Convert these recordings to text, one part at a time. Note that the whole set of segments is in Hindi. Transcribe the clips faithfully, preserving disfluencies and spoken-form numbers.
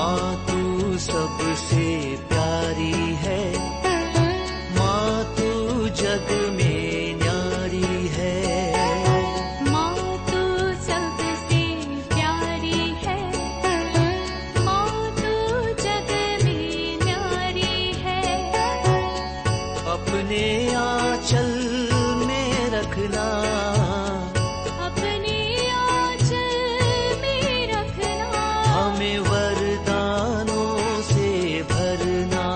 माँ तू सबसे प्यारी है, माँ तू जग में न्यारी है। माँ तू सबसे प्यारी है, माँ तू जग में न्यारी है। अपने आंचल में रखना, अपने आंचल में रखना। हमें वरदानों से भरना।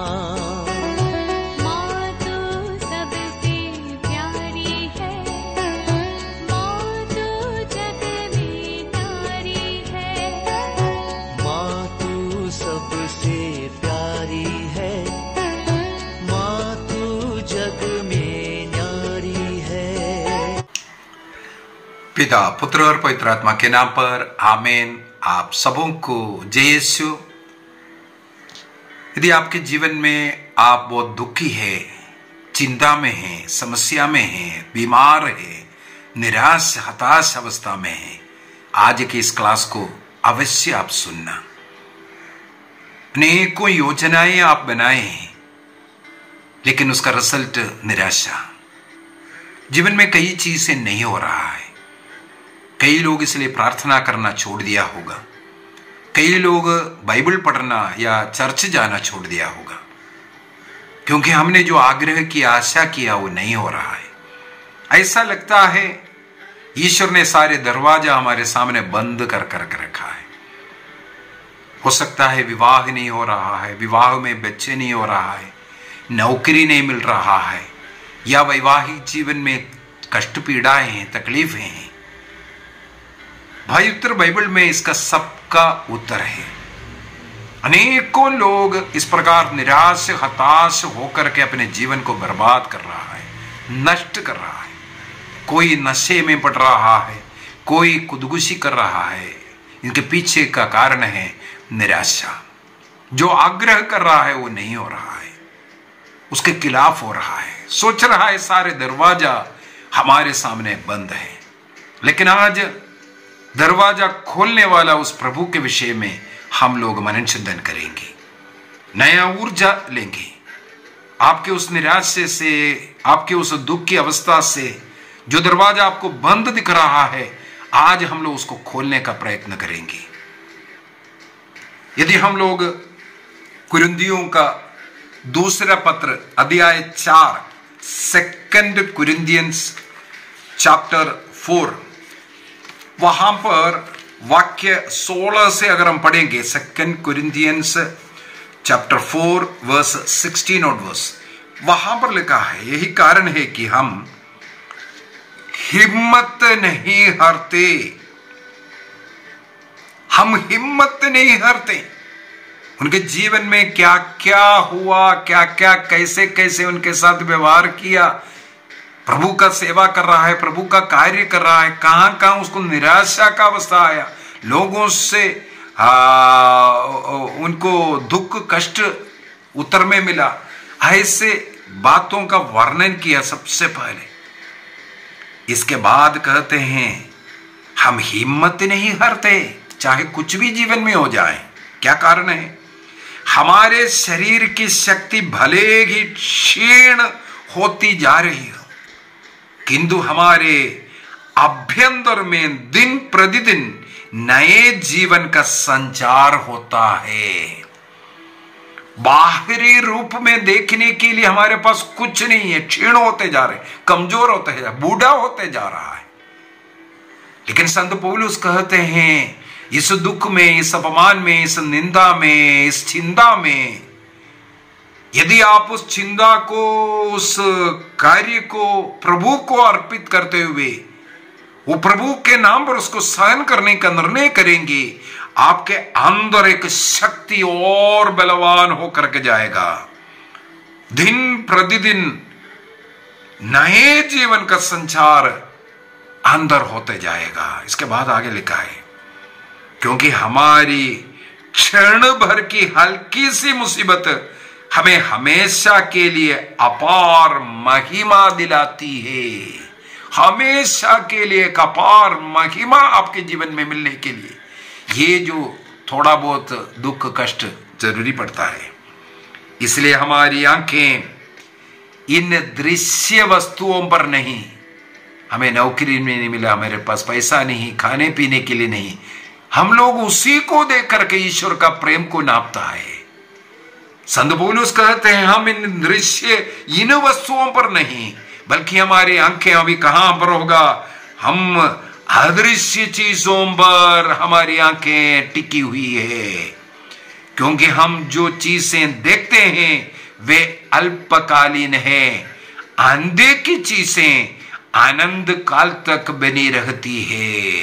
माँ तू सबसे प्यारी है, माँ तू जग में न्यारी है। माँ तू सबसे प्यारी है, माँ तू जग में न्यारी है। पिता, पुत्र और पवित्र आत्मा के नाम पर आमीन। आप सबों को जय यीशु। यदि आपके जीवन में आप बहुत दुखी है, चिंता में है, समस्या में है, बीमार है, निराश हताश अवस्था में है, आज की इस क्लास को अवश्य आप सुनना। अनेकों योजनाएं आप बनाए हैं, लेकिन उसका रिजल्ट निराशा। जीवन में कई चीजें नहीं हो रहा है। कई लोग इसलिए प्रार्थना करना छोड़ दिया होगा, कई लोग बाइबल पढ़ना या चर्च जाना छोड़ दिया होगा, क्योंकि हमने जो आग्रह किया, आशा किया, वो नहीं हो रहा है। ऐसा लगता है ईश्वर ने सारे दरवाजा हमारे सामने बंद कर कर रखा है। हो सकता है विवाह नहीं हो रहा है, विवाह में बच्चे नहीं हो रहा है, नौकरी नहीं मिल रहा है, या वैवाहिक जीवन में कष्ट पीड़ाएं हैं, तकलीफें हैं। भाई, उत्तर बाइबल में इसका सबका उत्तर है। अनेकों लोग इस प्रकार निराश हताश होकर के अपने जीवन को बर्बाद कर रहा है, नष्ट कर रहा है। कोई नशे में पड़ रहा है, कोई खुदकुशी कर रहा है। इनके पीछे का कारण है निराशा। जो आग्रह कर रहा है वो नहीं हो रहा है, उसके खिलाफ हो रहा है, सोच रहा है सारे दरवाजा हमारे सामने बंद है। लेकिन आज दरवाजा खोलने वाला उस प्रभु के विषय में हम लोग मनन चिंतन करेंगे, नया ऊर्जा लेंगे। आपके उस निराशे से, आपके उस दुख की अवस्था से, जो दरवाजा आपको बंद दिख रहा है, आज हम लोग उसको खोलने का प्रयत्न करेंगे। यदि हम लोग कुरिन्थियों का दूसरा पत्र अध्याय चार, सेकंड कुरिन्थियंस चैप्टर फोर, वहां पर वाक्य सोलह से अगर हम पढ़ेंगे, second Corinthians chapter four verse sixteen और वर्स, वहां पर लिखा है, यही कारण है कि हम हिम्मत नहीं हारते। हम हिम्मत नहीं हारते। उनके जीवन में क्या क्या हुआ, क्या क्या कैसे कैसे उनके साथ व्यवहार किया, प्रभु का सेवा कर रहा है, प्रभु का कार्य कर रहा है, कहां कहां उसको निराशा का अवस्था आया, लोगों से आ, उनको दुख कष्ट उत्तर में मिला, ऐसे बातों का वर्णन किया सबसे पहले। इसके बाद कहते हैं हम हिम्मत नहीं हारते, चाहे कुछ भी जीवन में हो जाए। क्या कारण है? हमारे शरीर की शक्ति भले ही क्षीण होती जा रही हो, किंतु हमारे अभ्यंतर में दिन प्रतिदिन नए जीवन का संचार होता है। बाहरी रूप में देखने के लिए हमारे पास कुछ नहीं है, क्षीण होते जा रहे, कमजोर होते जा रहे, बूढ़ा होते जा रहा है। लेकिन संत पौलुस कहते हैं इस दुख में, इस अपमान में, इस निंदा में, इस चिंता में, यदि आप उस चिंता को, उस कार्य को प्रभु को अर्पित करते हुए वो प्रभु के नाम पर उसको सहन करने का निर्णय करेंगे, आपके अंदर एक शक्ति और बलवान होकर के जाएगा। दिन प्रतिदिन नए जीवन का संचार अंदर होते जाएगा। इसके बाद आगे लिखा है, क्योंकि हमारी क्षण भर की हल्की सी मुसीबत हमें हमेशा के लिए अपार महिमा दिलाती है। हमेशा के लिए एक अपार महिमा आपके जीवन में मिलने के लिए ये जो थोड़ा बहुत दुख कष्ट जरूरी पड़ता है। इसलिए हमारी आंखें इन दृश्य वस्तुओं पर नहीं, हमें नौकरी में नहीं मिला, मेरे पास पैसा नहीं, खाने पीने के लिए नहीं, हम लोग उसी को देख करके ईश्वर का प्रेम को नापता है। संत पौलुस कहते हैं हम इन दृश्य इन वस्तुओं पर नहीं, बल्कि हमारी आंखें अभी कहां पर होगा, हम अदृश्य चीजों पर हमारी आंखें टिकी हुई है। क्योंकि हम जो चीजें देखते हैं वे अल्पकालीन है, अंधे की चीजें आनंद काल तक बनी रहती है।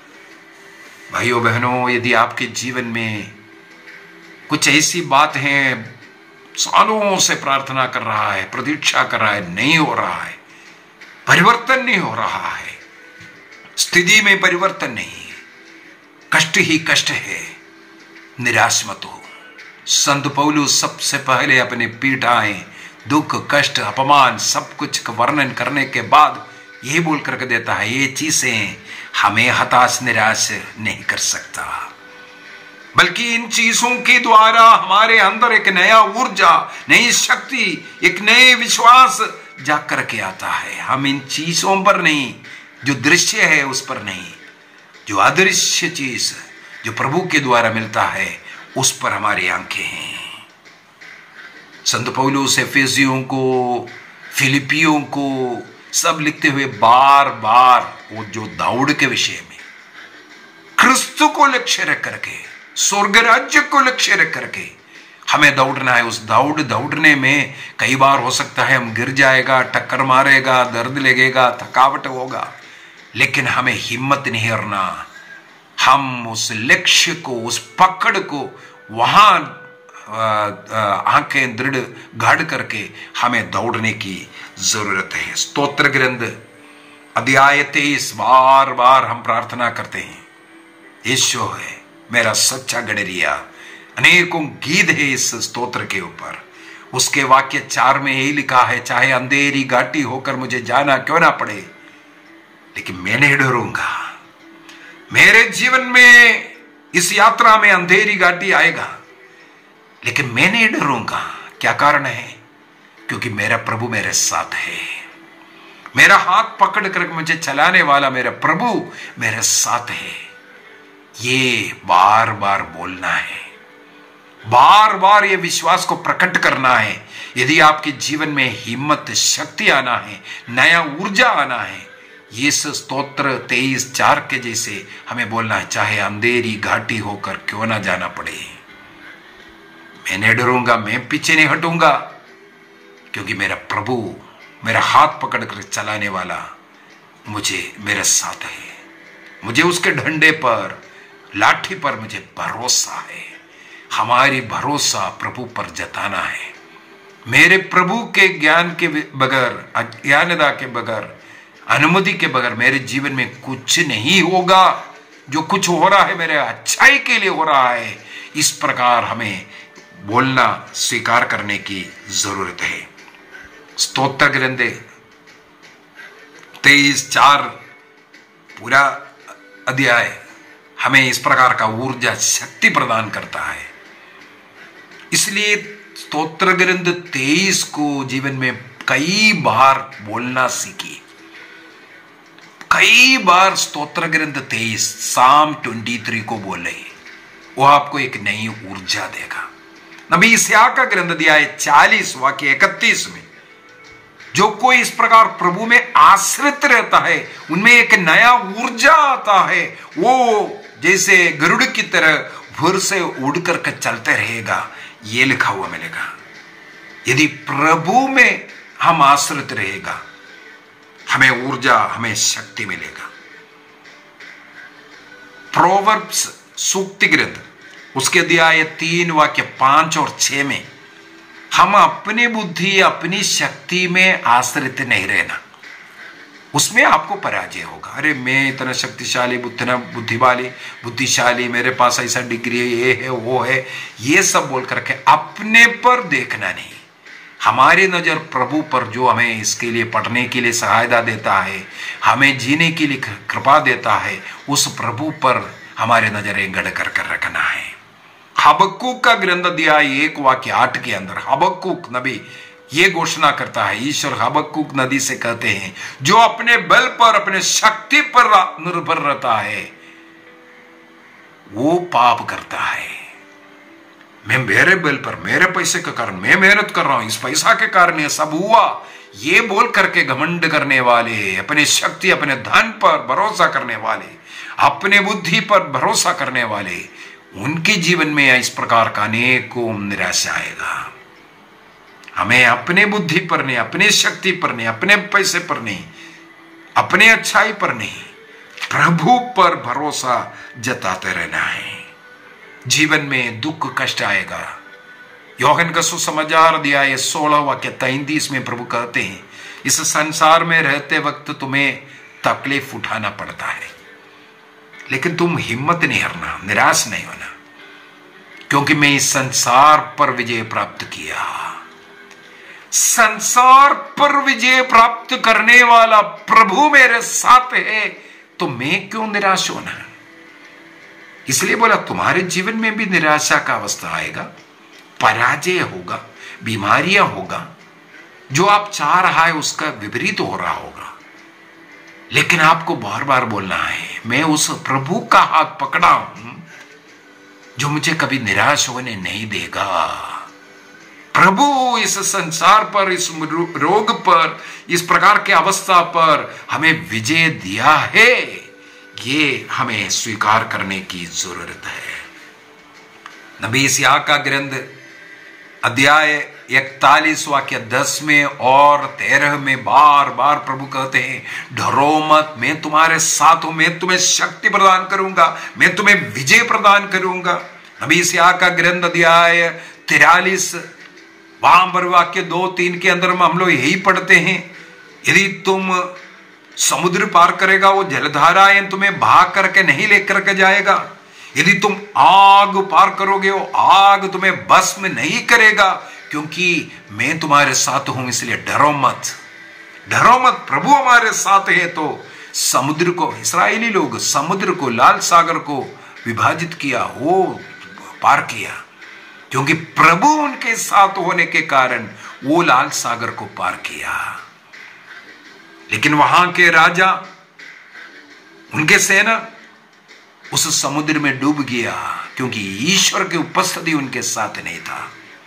भाइयों बहनों, यदि आपके जीवन में कुछ ऐसी बात है, सालों से प्रार्थना कर रहा है, प्रतीक्षा कर रहा है, नहीं हो रहा है, परिवर्तन नहीं हो रहा है, स्थिति में परिवर्तन नहीं है, कष्ट ही कष्ट है, निराश मत हो। संत पौलुस सबसे पहले अपने पीड़ाएं, दुख, कष्ट, अपमान सब कुछ का वर्णन करने के बाद यही बोल करके देता है, ये चीजें हमें हताश निराश नहीं कर सकता, बल्कि इन चीजों के द्वारा हमारे अंदर एक नया ऊर्जा, नई शक्ति, एक नए विश्वास जाग करके आता है। हम इन चीजों पर नहीं, जो दृश्य है उस पर नहीं, जो अदृश्य चीज जो प्रभु के द्वारा मिलता है उस पर हमारी आंखें हैं। संत पौलुस एफेसियों को, फिलिपियों को सब लिखते हुए बार बार वो जो दौड़ के विषय में, क्रिस्तु को लक्ष्य रख करके, स्वर्ग राज्य को लक्ष्य रख करके हमें दौड़ना है। उस दौड़ दौड़ने में कई बार हो सकता है हम गिर जाएगा, टक्कर मारेगा, दर्द लगेगा, थकावट होगा, लेकिन हमें हिम्मत नहीं हारना। हम उस लक्ष्य को, उस पकड़ को वहां आंखें दृढ़ गाढ़ करके हमें दौड़ने की जरूरत है। स्तोत्र ग्रंथ अध्याय तेईस, बार बार हम प्रार्थना करते हैं, यीशु है मेरा सच्चा गडरिया। अनेकों गीत है इस स्तोत्र के ऊपर। उसके वाक्य चार में यही लिखा है, चाहे अंधेरी घाटी होकर मुझे जाना क्यों ना पड़े, लेकिन मैं नहीं डरूंगा। मेरे जीवन में इस यात्रा में अंधेरी घाटी आएगा, लेकिन मैं नहीं डरूंगा। क्या कारण है? क्योंकि मेरा प्रभु मेरे साथ है। मेरा हाथ पकड़ कर मुझे चलाने वाला मेरा प्रभु मेरे साथ है। ये बार बार बोलना है, बार बार ये विश्वास को प्रकट करना है। यदि आपके जीवन में हिम्मत, शक्ति आना है, नया ऊर्जा आना है, ये स्तोत्र तेईस चार के जैसे हमें बोलना है, चाहे अंधेरी घाटी होकर क्यों ना जाना पड़े, मैं नहीं डरूंगा, मैं पीछे नहीं हटूंगा, क्योंकि मेरा प्रभु मेरा हाथ पकड़ कर चलाने वाला मुझे मेरे साथ है। मुझे उसके डंडे पर, लाठी पर मुझे भरोसा है। हमारी भरोसा प्रभु पर जताना है। मेरे प्रभु के ज्ञान के बगैर, अज्ञानता के बगैर, अनुमति के बगैर मेरे जीवन में कुछ नहीं होगा। जो कुछ हो रहा है मेरे अच्छाई के लिए हो रहा है। इस प्रकार हमें बोलना स्वीकार करने की जरूरत है। स्तोत्र ग्रंथ तेईस चार पूरा अध्याय हमें इस प्रकार का ऊर्जा, शक्ति प्रदान करता है। इसलिए स्तोत्र ग्रंथ तेईस को जीवन में कई बार बोलना सीखिए। कई बार स्तोत्र ग्रंथ तेईस साम तेईस को बोले, वो आपको एक नई ऊर्जा देगा। नबी इस्याक का ग्रंथ अध्याय चालीस वाक्य इकतीस में, जो कोई इस प्रकार प्रभु में आश्रित रहता है उनमें एक नया ऊर्जा आता है। वो जैसे गरुड़ की तरह भुर से उड़ कर चलते रहेगा, ये लिखा हुआ मिलेगा। यदि प्रभु में हम आश्रित रहेगा, हमें ऊर्जा, हमें शक्ति मिलेगा। प्रोवर्ब्स सूक्ति ग्रंथ उसके अध्याय तीन वाक्य पांच और छह में, हम अपनी बुद्धि, अपनी शक्ति में आश्रित नहीं रहना, उसमें आपको पराजय होगा। अरे मैं इतना शक्तिशाली, इतना बुद्धिवाली, बुद्धिशाली, मेरे पास ऐसा डिग्री है, ये है, वो है, ये सब बोल करके अपने पर देखना नहीं। हमारी नजर प्रभु पर, जो हमें इसके लिए पढ़ने के लिए सहायता देता है, हमें जीने के लिए कृपा देता है, उस प्रभु पर हमारे नजरें गड़ कर कर रखना है। हबक्कूक का ग्रंथ अध्याय एक वाक्य आठ के अंदर हबक्कूक नबी ये घोषणा करता है, ईश्वर हबक्कूक नदी से कहते हैं, जो अपने बल पर अपने शक्ति पर निर्भर रहता है वो पाप करता है। मैं मेरे बल पर, मेरे पैसे के कारण, मैं मेहनत कर रहा हूं, इस पैसा के कारण ये सब हुआ, ये बोल करके घमंड करने वाले, अपने शक्ति अपने धन पर भरोसा करने वाले, अपने बुद्धि पर भरोसा करने वाले, उनके जीवन में इस प्रकार का अनेकों निराशा आएगा। हमें अपने बुद्धि पर नहीं, अपनी शक्ति पर नहीं, अपने पैसे पर नहीं, अपने अच्छाई पर नहीं, प्रभु पर भरोसा जताते रहना है। जीवन में दुख कष्ट आएगा। योहन का सुसमाचार अध्याय सोलह वाक्य तैंतीस में प्रभु कहते हैं, इस संसार में रहते वक्त तुम्हें तकलीफ उठाना पड़ता है, लेकिन तुम हिम्मत नहीं हारना, निराश नहीं होना, क्योंकि मैं इस संसार पर विजय प्राप्त किया। संसार पर विजय प्राप्त करने वाला प्रभु मेरे साथ है, तो मैं क्यों निराश होना। इसलिए बोला तुम्हारे जीवन में भी निराशा का अवस्था आएगा, पराजय होगा, बीमारियां होगा, जो आप चाह रहा है उसका विपरीत हो रहा होगा, लेकिन आपको बार बार बोलना है, मैं उस प्रभु का हाथ पकड़ा हूं जो मुझे कभी निराश होने नहीं देगा। प्रभु इस संसार पर, इस रोग पर, इस प्रकार के अवस्था पर हमें विजय दिया है, ये हमें स्वीकार करने की जरूरत है। नबी यशायाह का ग्रंथ अध्याय इकतालीस वाक्य दस में और तेरह में बार बार प्रभु कहते हैं, डरो मत, मैं तुम्हारे साथ हूं, मैं तुम्हें शक्ति प्रदान करूंगा, मैं तुम्हें विजय प्रदान करूंगा। नबी यशायाह का ग्रंथ अध्याय तिरालीस वहां पर वाक्य दो तीन के अंदर में हम लोग यही पढ़ते हैं, यदि तुम समुद्र पार करेगा वो जलधाराएं तुम्हें भाग करके नहीं लेकर के जाएगा, यदि तुम आग पार करोगे वो आग तुम्हें भस्म नहीं करेगा, क्योंकि मैं तुम्हारे साथ हूं, इसलिए डरो मत, डरो मत। प्रभु हमारे साथ है तो समुद्र को, इस्राएली लोग समुद्र को, लाल सागर को विभाजित किया, वो पार किया, क्योंकि प्रभु उनके साथ होने के कारण वो लाल सागर को पार किया। लेकिन वहां के राजा, उनके सेना उस समुद्र में डूब गया, क्योंकि ईश्वर की उपस्थिति उनके साथ नहीं था।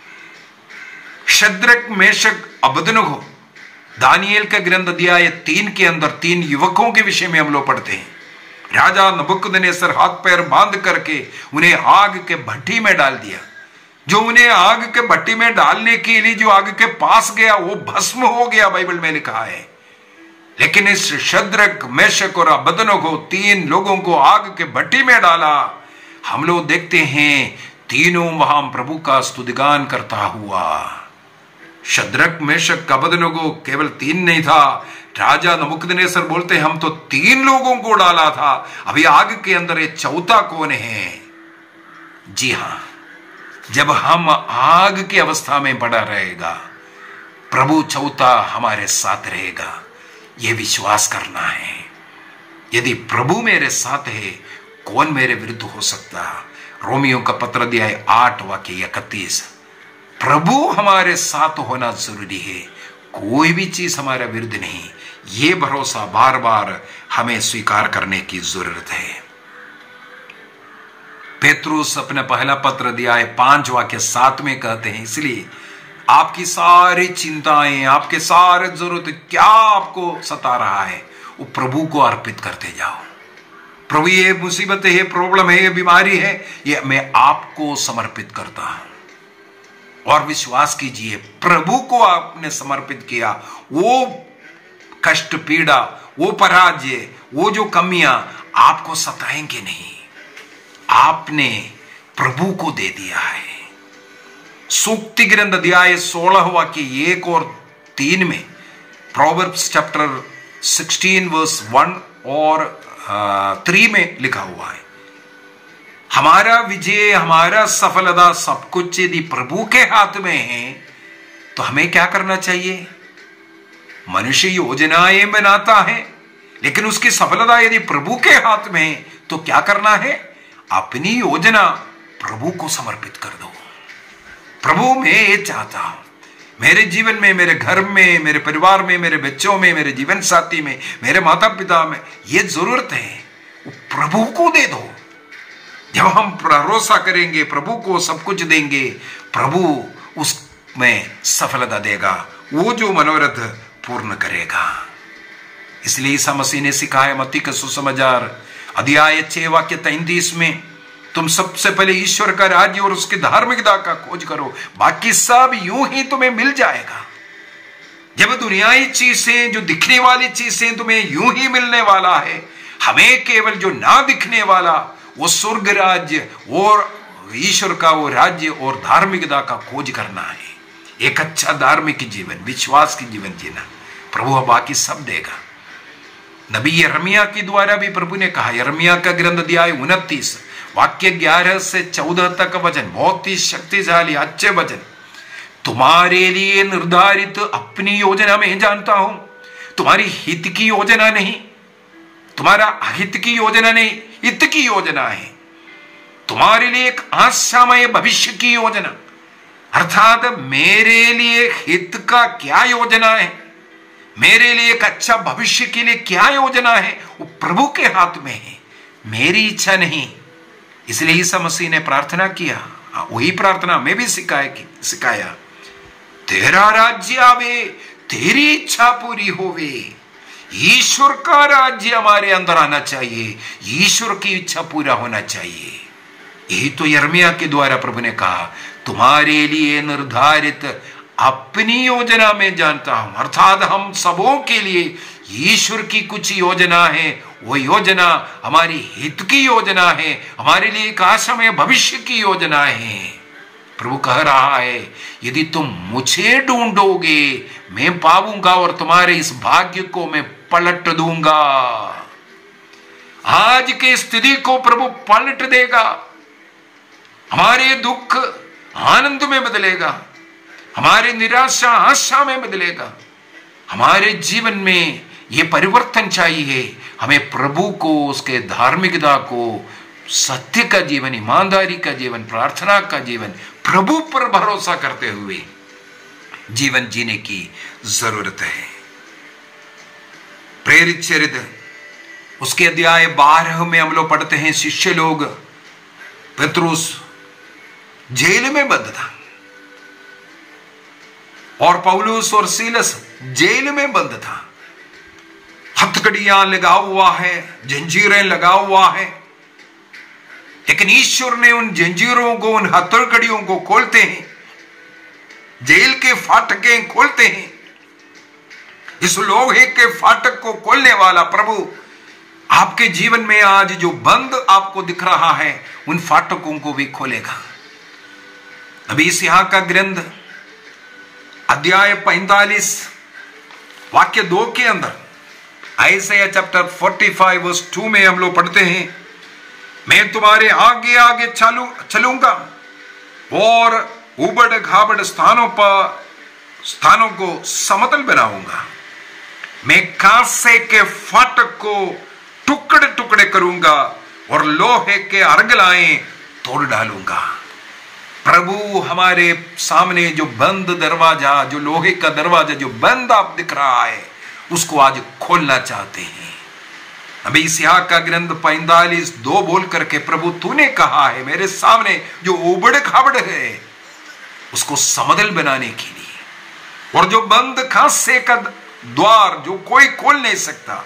शद्रक, मेशक, अबेदनगो, दानियेल का ग्रंथ अध्याय तीन के अंदर तीन युवकों के विषय में हम लोग पढ़ते हैं। राजा नबूकदनेस्सर हाथ पैर बांध करके उन्हें आग के भट्टी में डाल दिया। जो उन्हें आग के भट्टी में डालने के लिए जो आग के पास गया वो भस्म हो गया, बाइबल में लिखा है। लेकिन इस शद्रक, मेशक और अबेदनगो तीन लोगों को आग के भट्टी में डाला। हम लोग देखते हैं तीनों वहां प्रभु का स्तुतिगान करता हुआ। शद्रक, मेशक, अबेदनगो केवल तीन नहीं था, राजा नबूकदनेस्सर बोलते हम तो तीन लोगों को डाला था, अभी आग के अंदर ये चौथा कौन है। जी हां, जब हम आग की अवस्था में पड़ा रहेगा, प्रभु चौथा हमारे साथ रहेगा, यह विश्वास करना है। यदि प्रभु मेरे साथ है, कौन मेरे विरुद्ध हो सकता। रोमियो का पत्र अध्याय आठ वाक्य इकतीस। प्रभु हमारे साथ होना जरूरी है, कोई भी चीज हमारे विरुद्ध नहीं। ये भरोसा बार बार हमें स्वीकार करने की जरूरत है। पेतरुस अपने पहला पत्र अध्याय पांच वाक्य सात में कहते हैं, इसलिए आपकी सारी चिंताएं, आपके सारे जरूरत क्या आपको सता रहा है, वो प्रभु को अर्पित करते जाओ। प्रभु ये मुसीबत है, ये प्रॉब्लम है, ये बीमारी है, ये मैं आपको समर्पित करता हूं। और विश्वास कीजिए, प्रभु को आपने समर्पित किया, वो कष्ट, पीड़ा, वो पराजय, वो जो कमियां आपको सताएंगे नहीं। आपने प्रभु को दे दिया है। सूक्ति ग्रंथ अध्याय सोलह वाक्य एक और तीन में, Proverbs chapter sixteen verse one और थ्री में लिखा हुआ है, हमारा विजय, हमारा सफलता सब कुछ यदि प्रभु के हाथ में है तो हमें क्या करना चाहिए। मनुष्य योजनाएं बनाता है, लेकिन उसकी सफलता यदि प्रभु के हाथ में है तो क्या करना है। अपनी योजना प्रभु को समर्पित कर दो। प्रभु मैं ये चाहता हूं, मेरे जीवन में, मेरे घर में, मेरे परिवार में, मेरे बच्चों में, मेरे जीवन साथी में, मेरे माता पिता में ये जरूरत है, वो प्रभु को दे दो। जब हम भरोसा करेंगे, प्रभु को सब कुछ देंगे, प्रभु उसमें सफलता देगा, वो जो मनोरथ पूर्ण करेगा। इसलिए ईसा मसीह ने सिखाया मत्ती का सुसमाचार अध्याय छह वाक्य तैंतीस में, तुम सबसे पहले ईश्वर का राज्य और उसकी धार्मिकता का खोज करो, बाकी सब यूं ही तुम्हें मिल जाएगा। जब दुनियाई चीजें, जो दिखने वाली चीजें तुम्हें यूं ही मिलने वाला है, हमें केवल जो ना दिखने वाला वो स्वर्ग राज्य और ईश्वर का वो राज्य और धार्मिकता का खोज करना है। एक अच्छा धार्मिक जीवन, विश्वास की जीवन जीना, प्रभु बाकी सब देगा। नबी यिर्मयाह के द्वारा भी प्रभु ने कहा, यिर्मयाह का ग्रंथ अध्याय उनतीस वाक्य ग्यारह से चौदह तक वचन, बहुत ही शक्तिशाली अच्छे वचन, तुम्हारे लिए निर्धारित अपनी योजना मैं जानता हूं, तुम्हारी हित की योजना नहीं, तुम्हारा अहित की योजना नहीं, हित की योजना है। तुम्हारे लिए एक आशामय भविष्य की योजना, अर्थात मेरे लिए हित का क्या योजना है, मेरे लिए एक अच्छा भविष्य के लिए क्या योजना है, वो प्रभु के हाथ में है, मेरी इच्छा नहीं। इसलिए ईसा मसीह ने प्रार्थना किया, वही प्रार्थना मैं भी सिखाया सिखाया तेरा राज्य आवे, तेरी इच्छा पूरी होवे। ईश्वर का राज्य हमारे अंदर आना चाहिए, ईश्वर की इच्छा पूरा होना चाहिए। यही तो यिर्मयाह के द्वारा प्रभु ने कहा, तुम्हारे लिए निर्धारित अपनी योजना में जानता हूं, अर्थात हम सबों के लिए ईश्वर की कुछ योजना है, वो योजना हमारी हित की योजना है, हमारे लिए एक आशामय भविष्य की योजना है। प्रभु कह रहा है, यदि तुम मुझे ढूंढोगे मैं पाऊंगा और तुम्हारे इस भाग्य को मैं पलट दूंगा। आज की स्थिति को प्रभु पलट देगा, हमारे दुख आनंद में बदलेगा, हमारी निराशा आशा में बदलेगा। हमारे जीवन में ये परिवर्तन चाहिए, हमें प्रभु को, उसके धार्मिकता को, सत्य का जीवन, ईमानदारी का जीवन, प्रार्थना का जीवन, प्रभु पर भरोसा करते हुए जीवन जीने की जरूरत है। प्रेरित चरित्र उसके अध्याय बारह में हम लोग पढ़ते हैं, शिष्य लोग, पतरस जेल में बंद था और पौलुस और सीलस जेल में बंद था। हथकड़ियां लगा हुआ है, जंजीरें लगा हुआ है, लेकिन ईश्वर ने उन जंजीरों को, उन हथकड़ियों को खोलते हैं, जेल के फाटकें खोलते हैं। इस लोहे के फाटक को खोलने वाला प्रभु आपके जीवन में आज जो बंद आपको दिख रहा है, उन फाटकों को भी खोलेगा। अभी इस यहां का ग्रंथ अध्याय पैंतालीस वाक्य दो के अंदर, आइज़ाया चैप्टर पैंतालीस वर्स टू में हम लोग पढ़ते हैं, मैं तुम्हारे आगे आगे चलू चलूंगा और उबड़ खाबड़ स्थानों पर स्थानों को समतल बनाऊंगा। मैं कांसे के फाटक को टुकड़े टुकड़े करूंगा और लोहे के अर्गलाएं तोड़ डालूंगा। प्रभु हमारे सामने जो बंद दरवाजा, जो लोहे का दरवाजा जो बंद आप दिख रहा है, उसको आज खोलना चाहते हैं। अभी इसहाक का ग्रंथ पैंतालीस दो बोल करके, प्रभु तूने कहा है मेरे सामने जो उबड़ खाबड़ है उसको समतल बनाने के लिए, और जो बंद खांसे का द्वार जो कोई खोल नहीं सकता,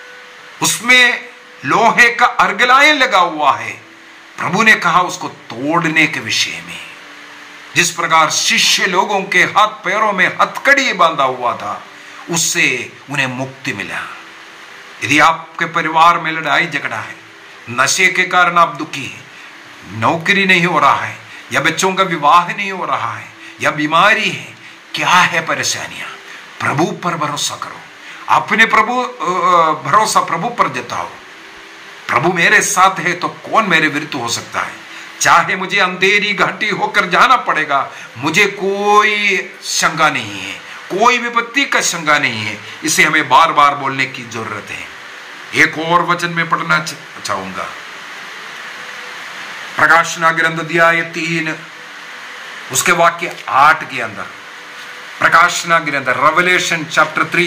उसमें लोहे का अर्गलाएं लगा हुआ है, प्रभु ने कहा उसको तोड़ने के विषय में। जिस प्रकार शिष्य लोगों के हाथ पैरों में हथकड़ी बांधा हुआ था, उससे उन्हें मुक्ति मिला। यदि आपके परिवार में लड़ाई झगड़ा है, नशे के कारण आप दुखी हैं, नौकरी नहीं हो रहा है, या बच्चों का विवाह नहीं हो रहा है, या बीमारी है, क्या है परेशानियां, प्रभु पर भरोसा करो। अपने प्रभु भरोसा प्रभु पर जताओ। प्रभु मेरे साथ है तो कौन मेरे विरुद्ध हो सकता है। चाहे मुझे अंधेरी घाटी होकर जाना पड़ेगा, मुझे कोई शंका नहीं है, कोई विपत्ति का शंका नहीं है। इसे हमें बार बार बोलने की जरूरत है। एक और वचन में पढ़ना चाहूंगा, प्रकाशना ग्रंथ अध्याय तीन उसके वाक्य आठ के अंदर, प्रकाशना ग्रंथ Revelation chapter three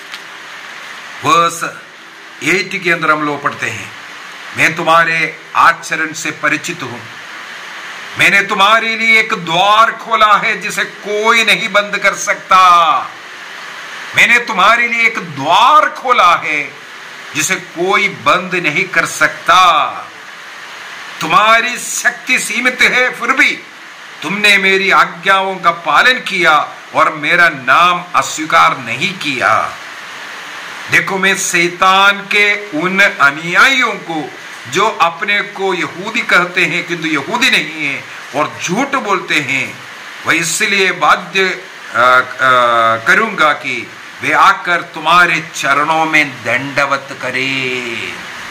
verse eight के अंदर हम लोग पढ़ते हैं, मैं तुम्हारे आचरण से परिचित हूं, मैंने तुम्हारे लिए एक द्वार खोला है जिसे कोई नहीं बंद कर सकता। मैंने तुम्हारे लिए एक द्वार खोला है जिसे कोई बंद नहीं कर सकता। तुम्हारी शक्ति सीमित है, फिर भी तुमने मेरी आज्ञाओं का पालन किया और मेरा नाम अस्वीकार नहीं किया। देखो, मैं शैतान के उन अनुयायियों को जो अपने को यहूदी कहते हैं किंतु यहूदी नहीं है और झूठ बोलते हैं, वह इसलिए बाध्य करूंगा कि वे आकर तुम्हारे चरणों में दंडवत करे।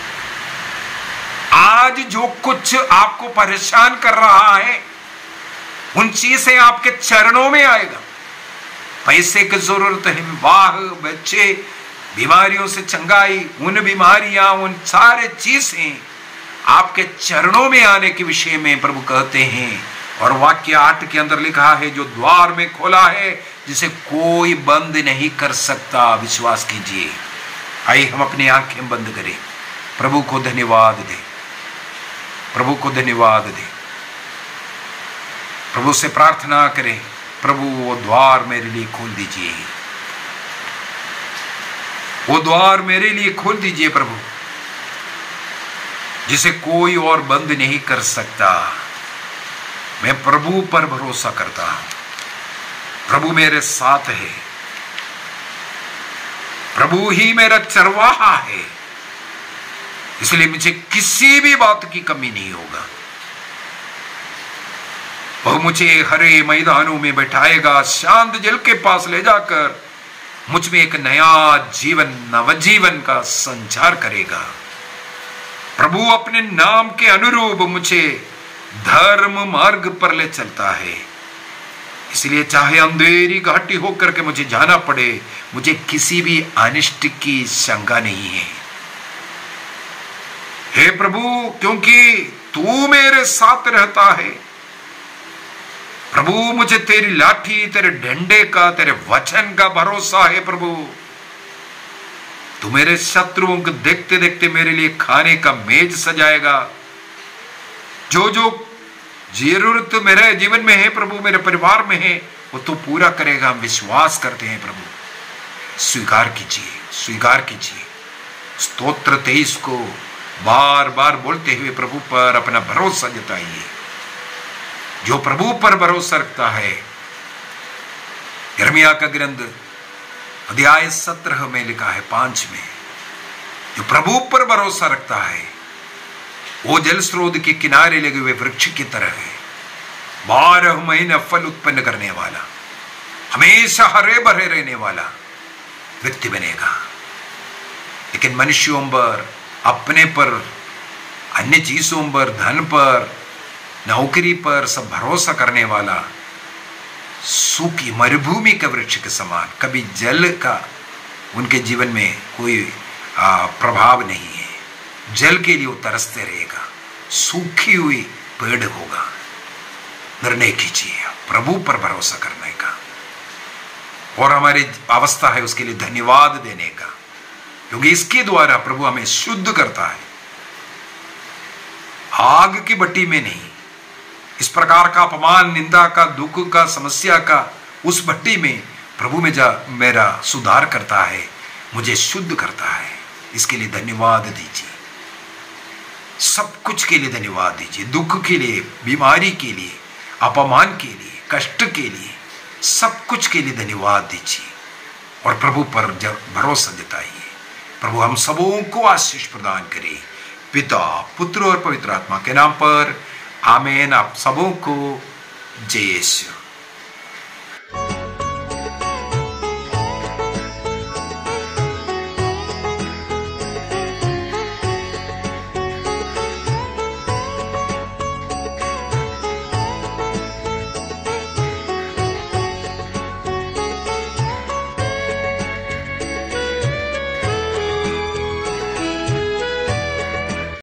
आज जो कुछ आपको परेशान कर रहा है, उन चीजें आपके चरणों में आएगा। पैसे की जरूरत है, विवाह, बच्चे, बीमारियों से चंगाई, उन बीमारियां, उन सारे चीजें आपके चरणों में आने के विषय में प्रभु कहते हैं। और वाक्य आठ के अंदर लिखा है, जो द्वार में खोला है जिसे कोई बंद नहीं कर सकता। विश्वास कीजिए। आइए हम अपनी आंखें बंद करें, प्रभु को धन्यवाद दें, प्रभु को धन्यवाद दें, प्रभु से प्रार्थना करें, प्रभु वो द्वार मेरे लिए खोल दीजिए, वो द्वार मेरे लिए खोल दीजिए प्रभु, जिसे कोई और बंद नहीं कर सकता। मैं प्रभु पर भरोसा करता हूं, प्रभु मेरे साथ है, प्रभु ही मेरा चरवाहा है, इसलिए मुझे किसी भी बात की कमी नहीं होगा। वह मुझे हरे मैदानों में बैठाएगा, शांत जल के पास ले जाकर मुझ में एक नया जीवन, नवजीवन का संचार करेगा। प्रभु अपने नाम के अनुरूप मुझे धर्म मार्ग पर ले चलता है, इसलिए चाहे अंधेरी घाटी होकर के मुझे जाना पड़े, मुझे किसी भी अनिष्ट की शंका नहीं है। हे प्रभु, क्योंकि तू मेरे साथ रहता है, प्रभु मुझे तेरी लाठी, तेरे डंडे का, तेरे वचन का भरोसा है। प्रभु तू मेरे शत्रुओं को देखते देखते मेरे लिए खाने का मेज सजाएगा। जो जो जरूरत मेरे जीवन में है प्रभु, मेरे परिवार में है, वो तू पूरा करेगा। हम विश्वास करते हैं प्रभु। स्वीकार कीजिए, स्वीकार कीजिए। स्तोत्र तेईस को बार बार बोलते हुए प्रभु पर अपना भरोसा जताइए। जो प्रभु पर भरोसा रखता है, यिर्मयाह का ग्रंथ अध्याय सत्रह में लिखा है पांच में, जो प्रभु पर भरोसा रखता है वो जल स्रोत के किनारे लगे हुए वृक्ष की तरह है, बारह महीने फल उत्पन्न करने वाला, हमेशा हरे भरे रहने वाला व्यक्ति बनेगा। लेकिन मनुष्यों पर, अपने पर, अन्य चीजों पर, धन पर, नौकरी पर सब भरोसा करने वाला सूखी मरुभूमि के वृक्ष के समान, कभी जल का उनके जीवन में कोई प्रभाव नहीं है। जल के लिए वो तरसते रहेगा, सूखी हुई पेड़ होगा। निर्णय कीजिए प्रभु पर भरोसा करने का, और हमारी अवस्था है उसके लिए धन्यवाद देने का, क्योंकि इसके द्वारा प्रभु हमें शुद्ध करता है। आग की भट्टी में नहीं, इस प्रकार का अपमान, निंदा का, दुख का, समस्या का उस भट्टी में प्रभु में जा मेरा सुधार करता है, मुझे शुद्ध करता है। इसके लिए धन्यवाद दीजिए, सब कुछ के लिए धन्यवाद दीजिए। दुख के लिए, बीमारी के लिए, अपमान के लिए, कष्ट के लिए, सब कुछ के लिए धन्यवाद दीजिए और प्रभु पर भरोसा जताइए। प्रभु हम सबों को आशीष प्रदान करे, पिता, पुत्र और पवित्र आत्मा के नाम पर आमीन। आप सबों को जय यीशु।